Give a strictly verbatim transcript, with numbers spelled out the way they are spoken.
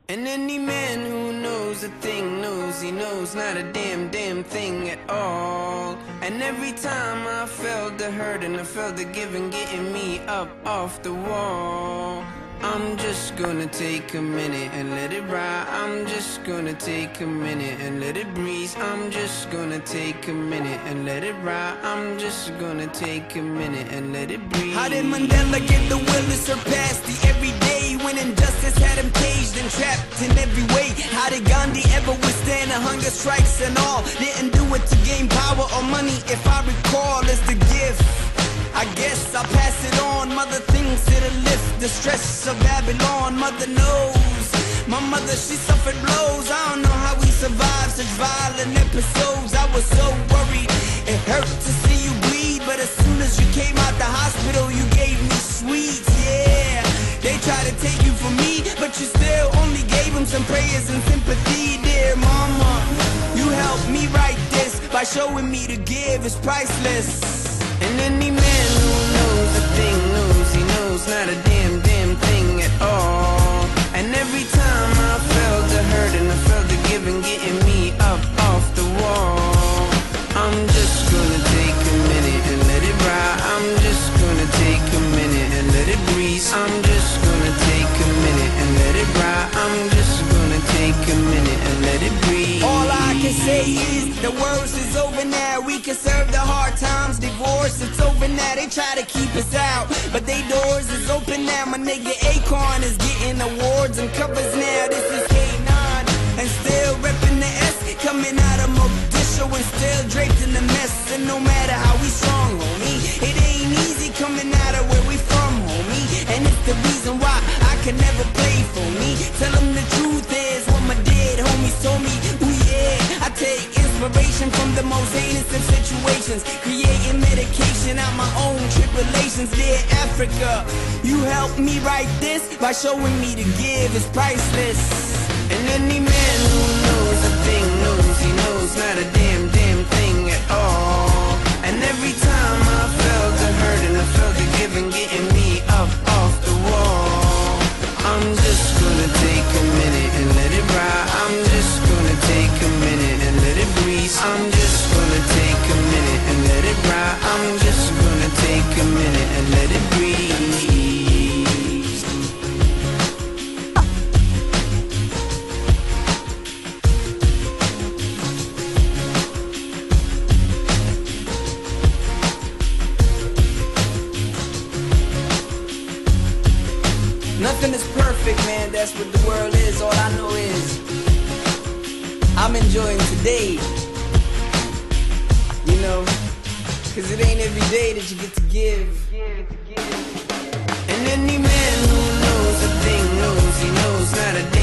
And any man who knows a thing knows he knows not a damn damn thing at all. And every time I felt the hurt and I felt the giving getting me up off the wall, I'm just gonna take a minute and let it ride. I'm just gonna take a minute and let it breeze. I'm just gonna take a minute and let it ride. I'm just gonna take a minute and let it breathe. How did Mandela get the will to surpass the everyday when injustice had him caged and trapped in every way? How did Gandhi ever withstand the hunger strikes and all? Didn't do it to gain power or money, if I recall, it's the gift. I guess I'll pass it on. Mother thinks it'll lift the stress of Babylon. Mother knows. My mother, she suffered blows. I don't know how we survived such violent episodes. I was so worried. It hurt to see you bleed, but as soon as you came out the hospital, you gave me sweets. Yeah, they tried to take you from me, but you still only gave them some prayers and sympathy. Dear mama, you helped me write this by showing me to give is priceless. And any man who knows a thing knows he knows not a damn damn thing at all. And every time I felt the hurt and I felt the giving getting me up off the wall, I'm just gonna take a minute and let it ride. I'm just gonna take a minute and let it breathe. I'm just gonna take a minute and let it ride. I'm just gonna take a minute and let it breathe. All I can say is the worst is over now. We can serve the hard times. Divorce, it's over now. They try to keep us out, but they doors is open now. My nigga Acorn is getting awards and covers now. This is K nine and still repping the S. Coming out of Mogadishu and still draped in the mess. And no matter how we strong, homie, it ain't easy coming out of where we from, homie. And it's the reason why I can never play for me. Tell them the truth is what my dead homies told me. Ooh yeah, I take inspiration from the most heinous of situations, creating medication out my own tribulations. Dear Africa, you helped me write this by showing me to give is priceless. And any man who knows a thing knows he knows not a damn damn thing at all. And every time I felt the hurt and I felt the giving getting me up off the wall, I'm just gonna take a minute and let it ride. I'm just gonna take a minute and let it breathe. I'm just gonna take a minute and let it ride. I'm just gonna take a minute and let it breathe. Nothing is perfect, man, that's what the world is. All I know is I'm enjoying today, you know, cause it ain't every day that you get to give. And any man who knows a thing knows he knows not a